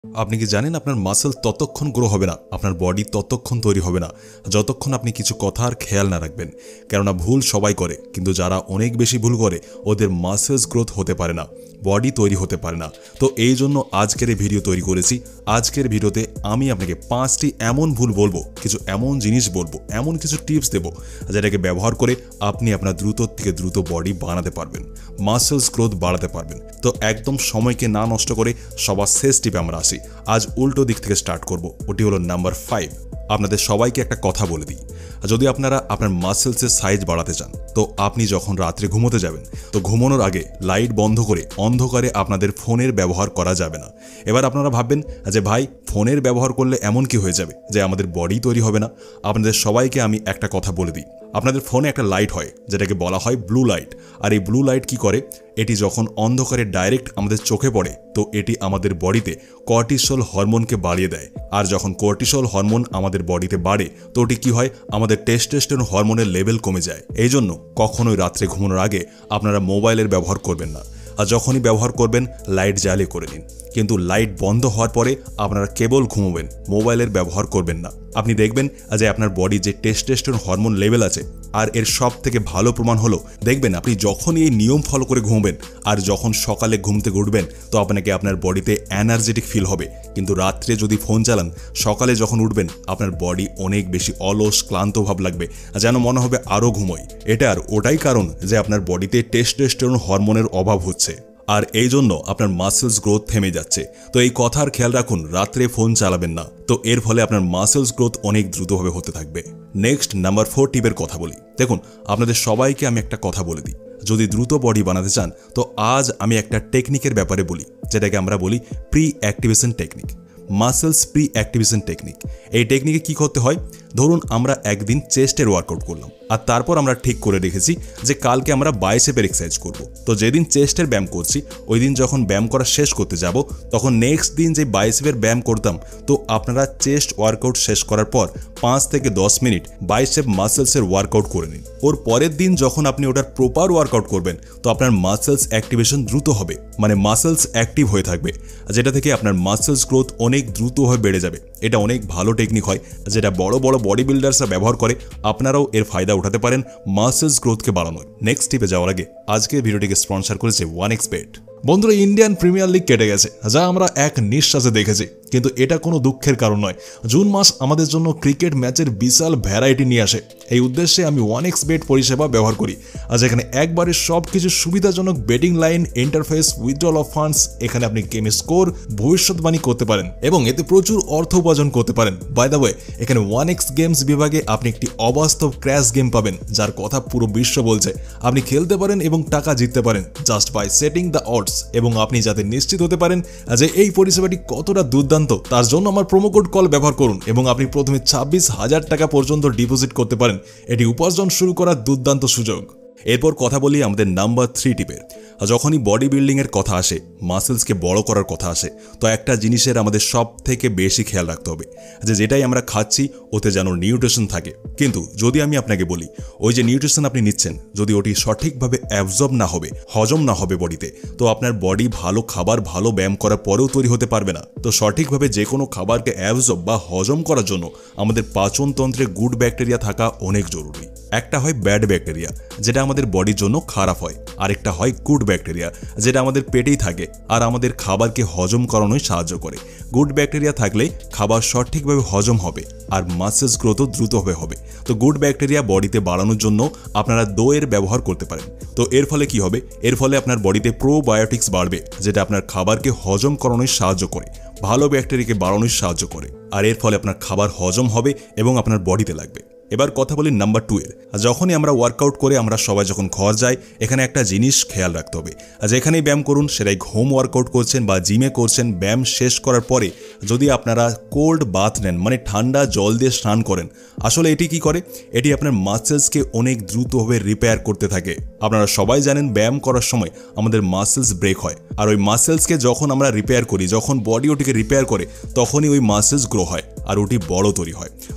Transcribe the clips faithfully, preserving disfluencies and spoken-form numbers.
আপনি কি জানেন আপনার মাসল ততক্ষণ গ্রো হবে না, আপনার বডি ততক্ষণ তৈরি হবে না যতক্ষণ আপনি কিছু কথার খেয়াল না রাখবেন। কেননা ভুল সবাই করে, কিন্তু যারা অনেক বেশি ভুল করে ওদের মাসেলস গ্রোথ হতে পারে না, বডি তৈরি হতে পারে না। তো এই জন্য আজকের এই ভিডিও তৈরি করেছি। আজকের ভিডিওতে আমি আপনাকে পাঁচটি এমন ভুল বলবো, কিছু এমন জিনিস বলবো, এমন কিছু টিপস দেবো যেটাকে ব্যবহার করে আপনি আপনার দ্রুত থেকে দ্রুত বডি বানাতে পারবেন, মাসেলস গ্রোথ বাড়াতে পারবেন। তো একদম সময়কে না নষ্ট করে সবার শেষ টিপে আমরা আসি। আজ উল্টো দিক থেকে স্টার্ট করব, ওটি হলো নাম্বার ফাইভ। আপনাদের সবাইকে একটা কথা বলে দিই, যদি আপনারা আপনার মাসেলসের সাইজ বাড়াতে চান তো আপনি যখন রাত্রে ঘুমোতে যাবেন তো ঘুমানোর আগে লাইট বন্ধ করে অন্ধকারে আপনাদের ফোনের ব্যবহার করা যাবে না। এবার আপনারা ভাববেন যে ভাই ফোনের ব্যবহার করলে এমন কি হয়ে যাবে যে আমাদের বডি তৈরি হবে না? আপনাদের সবাইকে আমি একটা কথা বলে দিই, আপনাদের ফোনে একটা লাইট হয় যেটাকে বলা হয় ব্লু লাইট। আর এই ব্লু লাইট কি করে, এটি যখন অন্ধকারে ডাইরেক্ট আমাদের চোখে পড়ে তো এটি আমাদের বডিতে কর্টিসল হরমোনকে বাড়িয়ে দেয়। আর যখন কর্টিসল হরমোন আমাদের বডিতে বাড়ে তো ওটি কি হয়, আমাদের টেস্টোস্টেরন হরমোনের লেভেল কমে যায়। এই জন্য কখনোই রাত্রে ঘুমানোর আগে আপনারা মোবাইলের ব্যবহার করবেন না, আর যখনই ব্যবহার করবেন লাইট জ্বালিয়ে করে নিন। কিন্তু লাইট বন্ধ হওয়ার পরে আপনারা কেবল ঘুমোবেন, মোবাইলের ব্যবহার করবেন না। আপনি দেখবেন যে আপনার বডি যে টেস্টোস্টেরন হরমোন লেভেল আছে, আর এর সব থেকে ভালো প্রমাণ হলো দেখবেন আপনি যখনই এই নিয়ম ফলো করে ঘুমবেন আর যখন সকালে ঘুম থেকে উঠবেন তো আপনাকে আপনার বডিতে এনার্জেটিক ফিল হবে। কিন্তু রাত্রে যদি ফোন চালান, সকালে যখন উঠবেন আপনার বডি অনেক বেশি অলস ক্লান্ত ভাব লাগবে, যেন মনে হবে আরও ঘুমোই। এটার ওটাই কারণ যে আপনার বডিতে টেস্টোস্টেরন হরমোনের অভাব হচ্ছে, আর এই জন্য আপনার মাসেলস গ্রোথ থেমে যাচ্ছে। তো এই কথার খেয়াল রাখুন, রাত্রে ফোন চালাবেন না, তো এর ফলে আপনার মাসেলস গ্রোথ অনেক দ্রুতভাবে হতে থাকবে। নেক্সট নাম্বার ফোর টিপের কথা বলি। দেখুন, আপনাদের সবাইকে আমি একটা কথা বলে দিই, যদি দ্রুত বডি বানাতে চান তো আজ আমি একটা টেকনিকের ব্যাপারে বলি, যেটাকে আমরা বলি pre activation technique, muscles pre activation technique. এই টেকনিকে কি করতে হয়, ধরুন আমরা একদিন চেস্টের ওয়ার্কআউট করলাম আর তারপর আমরা ঠিক করে রেখেছি যে কালকে আমরা বাইসেপের এক্সারসাইজ করব। তো যেদিন চেস্টের ব্যায়াম করছি ওই দিন যখন ব্যায়াম করা শেষ করতে যাব তখন নেক্সট দিন যে বাইসেপের ব্যায়াম করতাম, তো আপনারা চেস্ট ওয়ার্কআউট শেষ করার পর পাঁচ থেকে দশ মিনিট বাইসেপ মাসেলসের ওয়ার্কআউট করে নিন। ওর পরের দিন যখন আপনি ওটার প্রপার ওয়ার্কআউট করবেন তো আপনার মাসেলস অ্যাক্টিভেশন দ্রুত হবে, মানে মাসেলস অ্যাক্টিভ হয়ে থাকবে, যেটা থেকে আপনার মাসেলস গ্রোথ অনেক দ্রুতভাবে বেড়ে যাবে। এটা অনেক ভালো টেকনিক হয় যেটা বড় বড় বডি বিল্ডার্সরা ব্যবহার করে, আপনারাও এর ফায়দা উঠাতে পারেন মাসেলস গ্রোথকে বাড়ানোর। নেক্সট টিপে যাওয়ার আগে আজকের ভিডিওটিকে স্পন্সর করেছে ওয়ান এক্স বেট। বন্ধুরা, ইন্ডিয়ান প্রিমিয়ার লিগ কেটে গেছে, যা আমরা এক নিঃশ্বাসে দেখেছি, কিন্তু এটা কোনো দুঃখের কারণ নয়। জুন মাস আমাদের জন্য ক্রিকেট ম্যাচের বিশাল ভ্যারাইটি নিয়ে আসে। এই উদ্দেশ্যে আমি ওয়ান এক্স বেট পরিষেবা ব্যবহার করি, আর যেখানে একবারে সব কিছু সুবিধাজনক betting line, interface, withdrawal of funds, এখানে আপনি গেমের স্কোর, ভবিষ্যৎবাণী করতে পারেন এবং এতে প্রচুর অর্থ উপার্জন করতে পারেন। বাই দ্য ওয়ে, এখানে ওয়ান এক্স গেমস বিভাগে আপনি একটি অবাস্তব ক্র্যাশ গেম পাবেন, যার কথা পুরো বিশ্ব বলছে। আপনি খেলতে পারেন এবং টাকা জিততে পারেন just by setting the odds. এবং আপনি যাতে নিশ্চিত হতে পারেন যে এই পরিষেবাটি কতটা দুর্দান্ত, তার জন্য আমার প্রোমো কোড কল ব্যবহার করুন এবং আপনি প্রথমে ছাব্বিশ হাজার টাকা পর্যন্ত ডিপোজিট করতে পারেন। এটি উপার্জন শুরু করার দুর্দান্ত সুযোগ। এরপর কথা বলি আমাদের নাম্বার থ্রি টিপের। যখনই বডি বিল্ডিংয়ের কথা আসে, মাসেলসকে বড় করার কথা আসে, তো একটা জিনিসের আমাদের সব থেকে বেশি খেয়াল রাখতে হবে যে যেটাই আমরা খাচ্ছি ওতে যেন নিউট্রিশন থাকে। কিন্তু যদি আমি আপনাকে বলি ওই যে নিউট্রিশন আপনি নিচ্ছেন যদি ওটি সঠিকভাবে অ্যাবজর্ব না হবে, হজম না হবে বডিতে, তো আপনার বডি ভালো খাবার, ভালো ব্যায়াম করার পরেও তৈরি হতে পারবে না। তো সঠিকভাবে যে কোনো খাবারকে অ্যাবজর্ব বা হজম করার জন্য আমাদের পাচনতন্ত্রে গুড ব্যাকটেরিয়া থাকা অনেক জরুরি। একটা হয় ব্যাড ব্যাকটেরিয়া, যেটা আমাদের বডির জন্য খারাপ হয়, আরেকটা হয় গুড ব্যাকটেরিয়া, যেটা আমাদের পেটেই থাকে আর আমাদের খাবারকে হজম করানোয় সাহায্য করে। গুড ব্যাকটেরিয়া থাকলে খাবার সঠিকভাবে হজম হবে আর মাসেলস গ্রোথও দ্রুতভাবে হবে। তো গুড ব্যাকটেরিয়া বডিতে বাড়ানোর জন্য আপনারা দইয়ের ব্যবহার করতে পারেন। তো এর ফলে কি হবে, এর ফলে আপনার বডিতে প্রোবায়োটিক্স বাড়বে, যেটা আপনার খাবারকে হজম করানোয় সাহায্য করে, ভালো ব্যাকটেরিয়াকে বাড়ানোয় সাহায্য করে, আর এর ফলে আপনার খাবার হজম হবে এবং আপনার বডিতে লাগবে। এবার কথা বলি নাম্বার টু এর। যখনই আমরা ওয়ার্কআউট করে আমরা সবাই যখন ঘর যাই, এখানে একটা জিনিস খেয়াল রাখতে হবে, যেখানেই ব্যায়াম করুন, সেটাই হোম ওয়ার্কআউট করছেন বা জিমে করছেন, ব্যায়াম শেষ করার পরে যদি আপনারা কোল্ড বাথ নেন, মানে ঠান্ডা জল দিয়ে স্নান করেন, আসলে এটি কি করে, এটি আপনার মাসেলসকে অনেক দ্রুতভাবে রিপেয়ার করতে থাকে। আপনারা সবাই জানেন ব্যায়াম করার সময় আমাদের মাসেলস ব্রেক হয়, আর ওই মাসেলসকে যখন আমরা রিপেয়ার করি, যখন বডি ওটিকে রিপেয়ার করে, তখনই ওই মাসেলস গ্রো হয় আর ওটি বড় তৈরি হয়।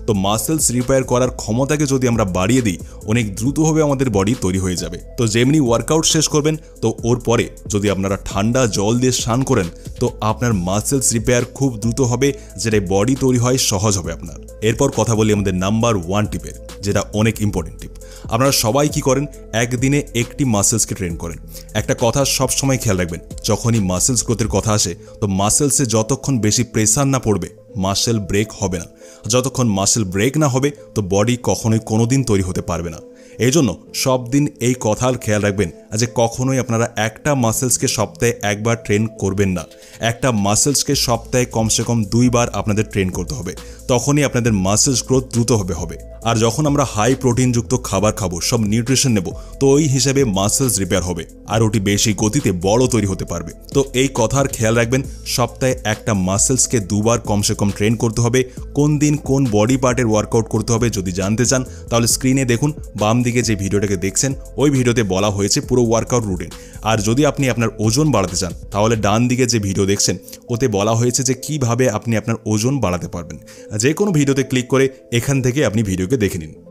তো মাসেলস রিপেয়ার করার ক্ষমতাকে যদি আমরা বাড়িয়ে দিই অনেক দ্রুতভাবে আমাদের বডি তৈরি হয়ে যাবে। তো যেমনি ওয়ার্কআউট শেষ করবেন তো ওর পরে যদি আপনারা ঠান্ডা জল দিয়ে স্নান করেন তো আপনার মাসেলস রিপেয়ার খুব দ্রুত হবে, যেটা বডি তৈরি হয় সহজ হবে আপনার। এরপর কথা বলি আমাদের নাম্বার ওয়ান টিপের, যেটা অনেক ইম্পর্টেন্ট টিপ। আপনারা সবাই কি করেন, একদিনে একটি মাসেলসকে ট্রেন করেন। একটা কথা সব সময় খেয়াল রাখবেন, যখনই মাসেলস গ্রোথের কথা আসে তো মাসেলসে যতক্ষণ বেশি প্রেসার না পড়বে মাসেল ব্রেক হবে না। যতক্ষণ মাসেল ব্রেক না হবে তো বডি কখনোই কোনোদিন তৈরি হতে পারবে না। এই জন্য সব দিন এই কথার খেয়াল রাখবেন যে কখনোই আপনারা একটা মাসেলসকে সপ্তাহে একবার ট্রেন করবেন না, একটা মাসেলসকে সপ্তাহে কমসে কম দুইবার আপনাদের ট্রেন করতে হবে। তখনই আপনাদের মাসেলস গ্রোথ দ্রুতভাবে হবে। আর যখন আমরা হাই প্রোটিনযুক্ত খাবার খাবো, সব নিউট্রিশন নেব, তো ওই হিসেবে মাসেলস রিপেয়ার হবে আর ওটি বেশি গতিতে বড় তৈরি হতে পারবে। তো এই কথার খেয়াল রাখবেন, সপ্তাহে একটা মাসেলসকে দুবার কমসে কম ট্রেন করতে হবে। কোন দিন কোন বডি পার্টের ওয়ার্কআউট করতে হবে যদি জানতে চান তাহলে স্ক্রিনে দেখুন, বাম দিকে যে ভিডিওটাকে দেখছেন ওই ভিডিওতে বলা হয়েছে পুরো ওয়ার্কআউট রুটিন। আর যদি আপনি আপনার ওজন বাড়াতে চান তাহলে ডান দিকে যে ভিডিও দেখছেন ওতে বলা হয়েছে যে কিভাবে আপনি আপনার ওজন বাড়াতে পারবেন। যে কোনো ভিডিওতে ক্লিক করে এখান থেকে আপনি ভিডিওকে দেখে নিন।